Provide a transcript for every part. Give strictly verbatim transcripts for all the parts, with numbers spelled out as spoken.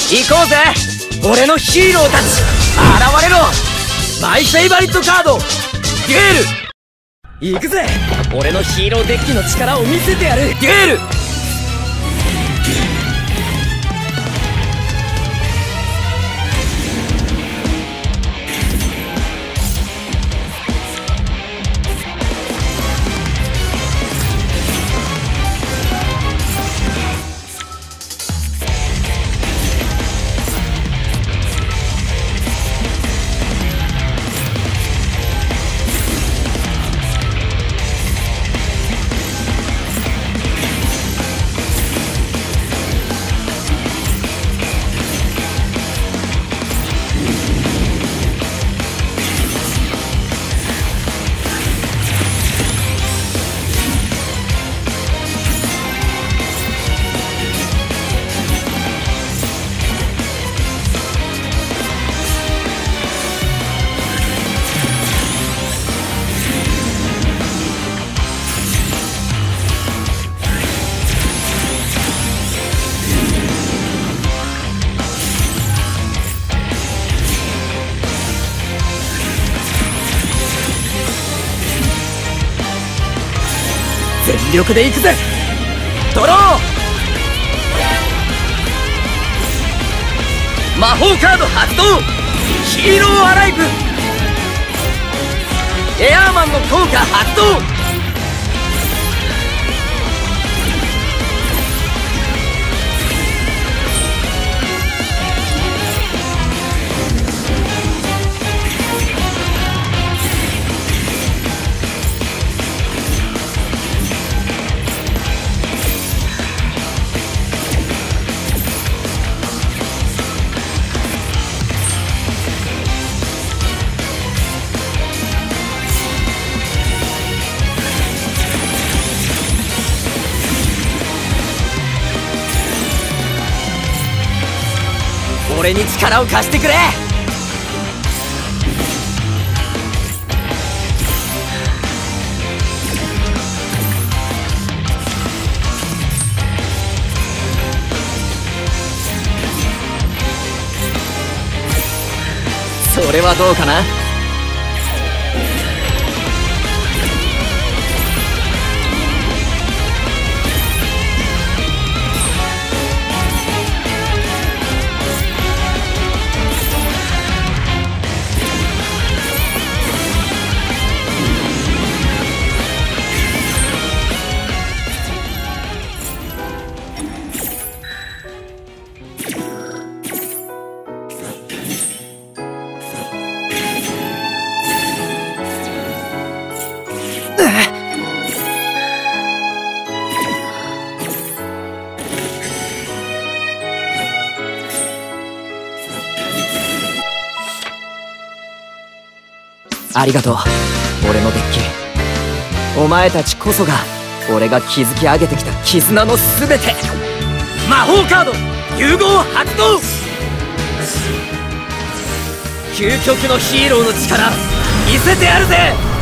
行こうぜ俺のヒーローたち。現れろマイフェイバリットカードデュエル。行くぜ俺のヒーローデッキの力を見せてやる。デュエル。全力で行くぜドロー。魔法カード発動ヒーローアライブ。エアーマンの効果発動。俺に力を貸してくれ。それはどうかな。ありがとう俺のデッキ。お前たちこそが俺が築き上げてきた絆の全て。魔法カード融合発動。究極のヒーローの力見せてやるぜ。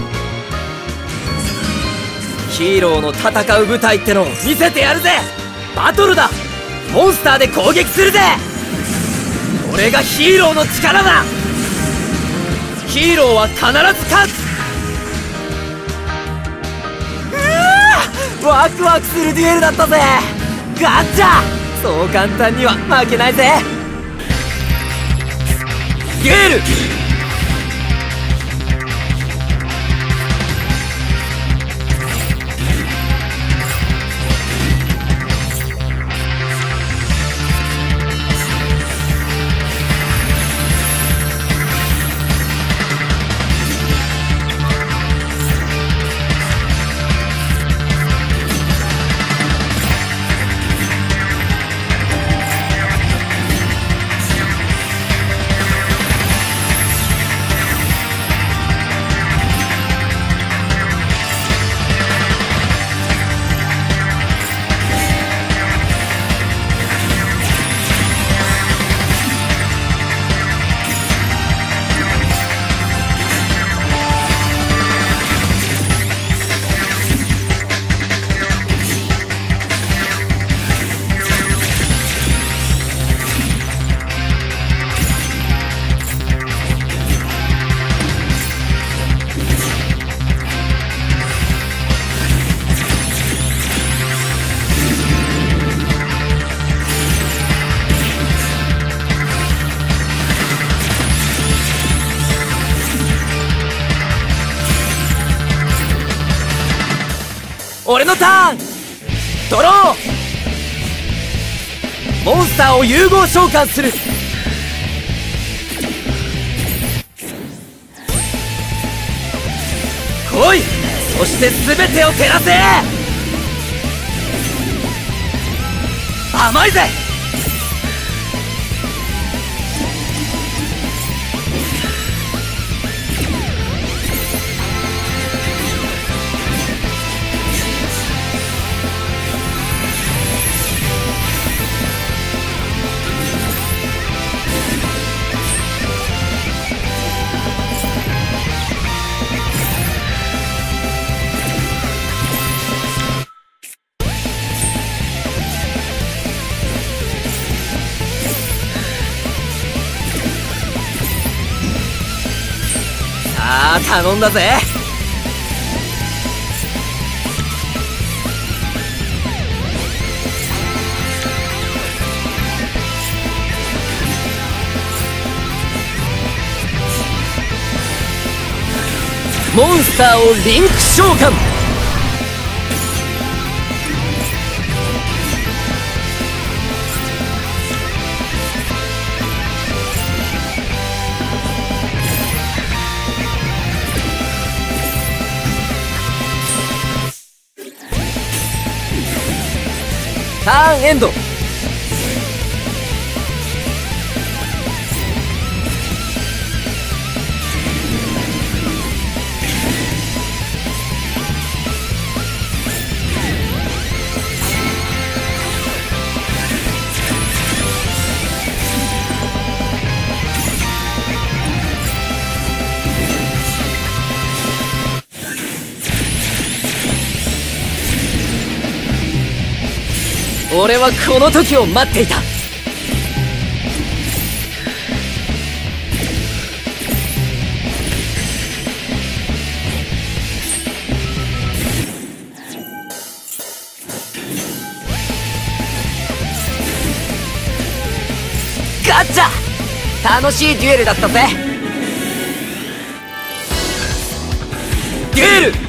ヒーローの戦う舞台ってのを見せてやるぜ。バトルだモンスターで攻撃するぜ。俺がヒーローの力だ。ヒーローは必ず勝つ。うわワクワクするデュエルだったぜ。ガッチャそう簡単には負けないぜ。デュエル。 俺のターン。ドロー。モンスターを融合召喚する。来い。そして全てを照らせ。甘いぜ。さあ頼んだぜ。モンスターをリンク召喚。ターンエンド。俺はこの時を待っていた。ガッチャ。楽しいデュエルだったぜ。デュエル。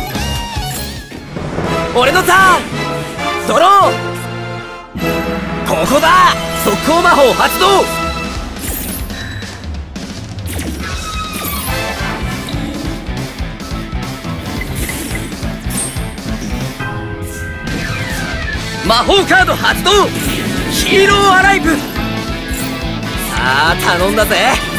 俺のターン。ドロー。攻こだ。速攻魔法発動。魔法カード発動。ヒーローアライブ。さあ頼んだぜ。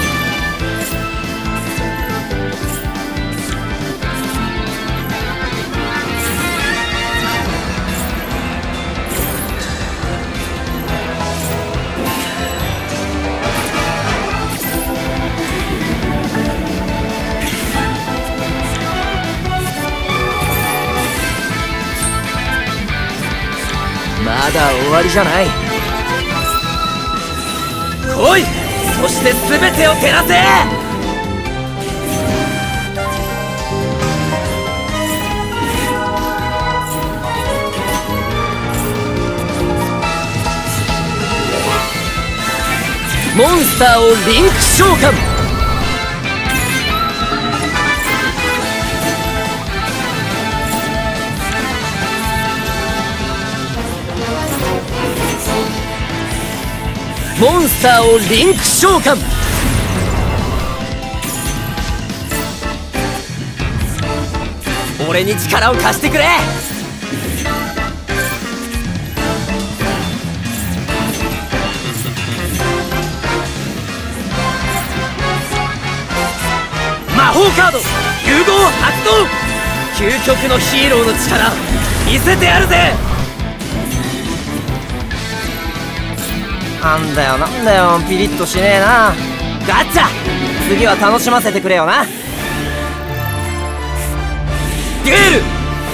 まだ終わりじゃない。来い。そして全てを照らせ。モンスターをリンク召喚。モンスターをリンク召喚。俺に力を貸してくれ。魔法カード融合発動。究極のヒーローの力見せてやるぜ。なんだよなんだよ、ピリッとしねえな。ガッチャ、次は楽しませてくれよな。デュエル。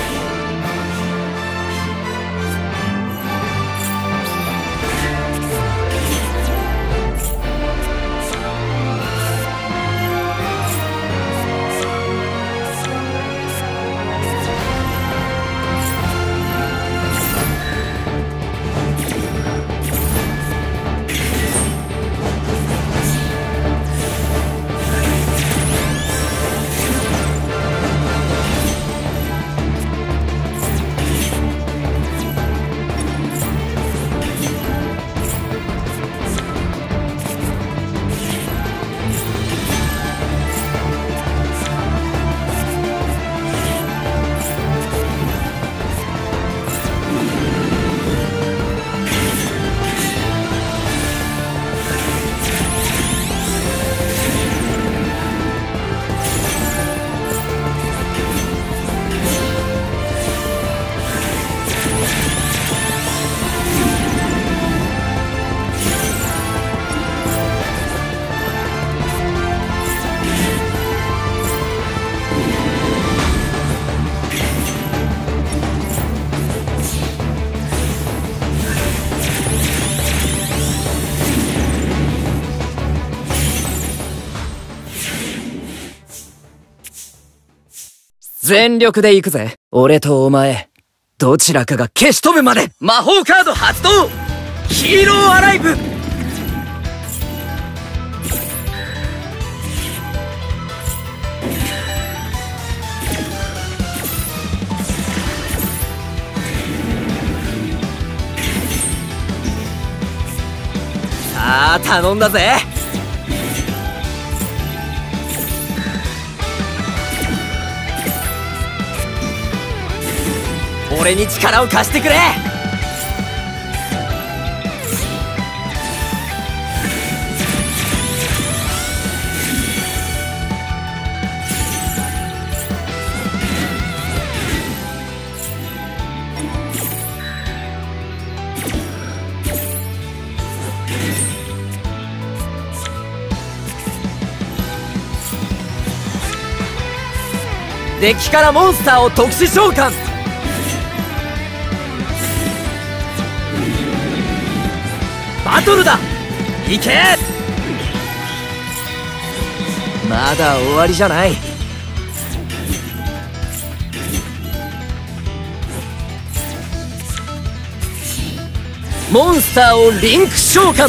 全力で行くぜ。俺とお前どちらかが消し飛ぶまで。魔法カード発動。ヒーローアライブ。さあ頼んだぜ。俺に力を貸してくれ。デッキからモンスターを特殊召喚。バトルだ。行け。まだ終わりじゃない。モンスターをリンク召喚。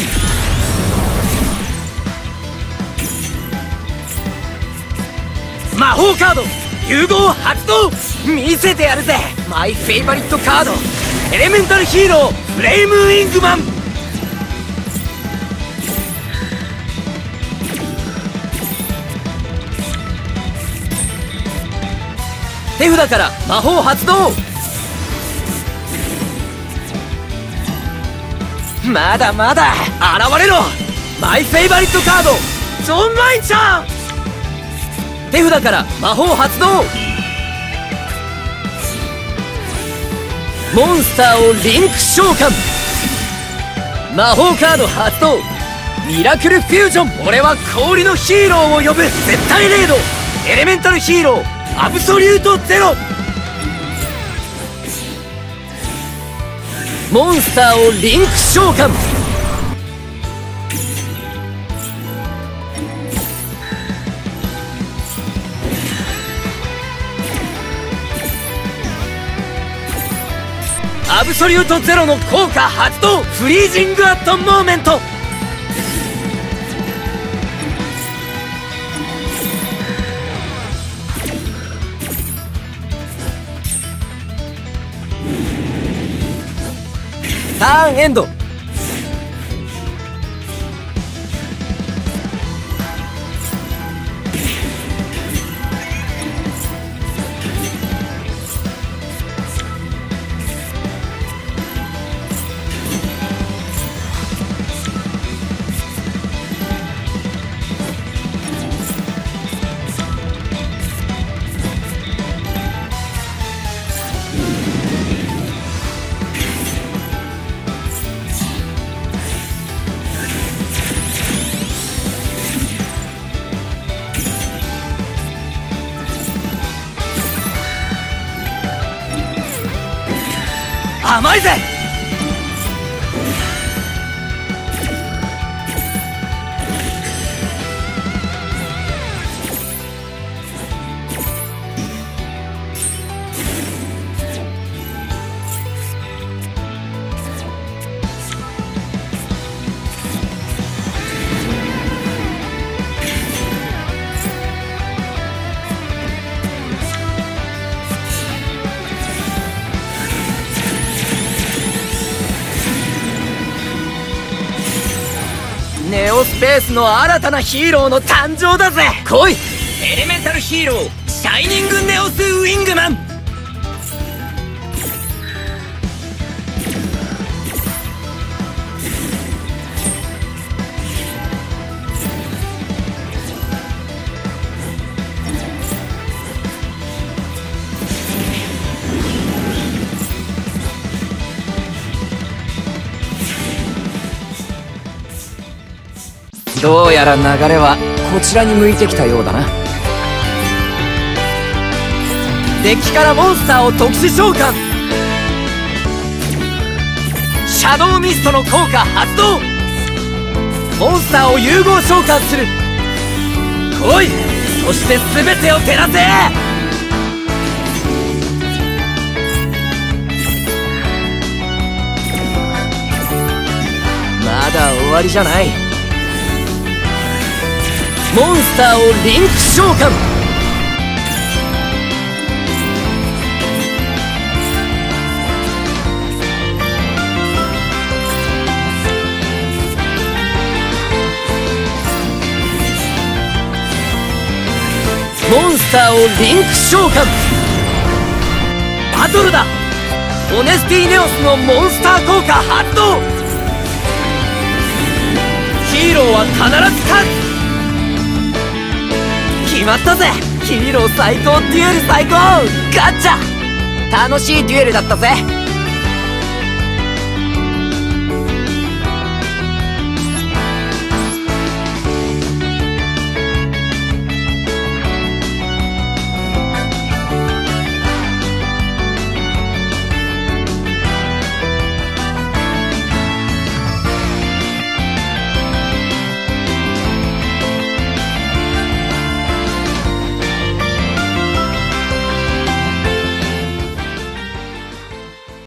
魔法カード融合発動。見せてやるぜ。マイフェイバリットカードエレメンタルヒーローフレイムウィングマン。 手札から魔法発動。まだまだ現れろ。マイフェイバリットカードジョン・マインちゃん。手札から魔法発動。モンスターをリンク召喚。魔法カード発動。ミラクルフュージョン。俺は氷のヒーローを呼ぶ。絶対レード。エレメンタルヒーローアブソリュートゼロ。モンスターをリンク召喚。アブソリュートゼロの効果発動。フリージングアットモーメント。ターンエンド。甘いぜ。ネオスペースの新たなヒーローの誕生だぜ。来い。エレメンタルヒーローシャイニングネオスウィングマン。どうやら流れはこちらに向いてきたようだな。デッキからモンスターを特殊召喚。シャドウミストの効果発動。モンスターを融合召喚する。来い。そして全てを照らせ。まだ終わりじゃない。モンスターをリンク召喚。モンスターをリンク召喚。バトルだ。オネスティネオスのモンスター効果発動。ヒーローは必ず勝つ。決まったぜ。ヒーロー最高、デュエル最高。ガッチャ。楽しいデュエルだったぜ。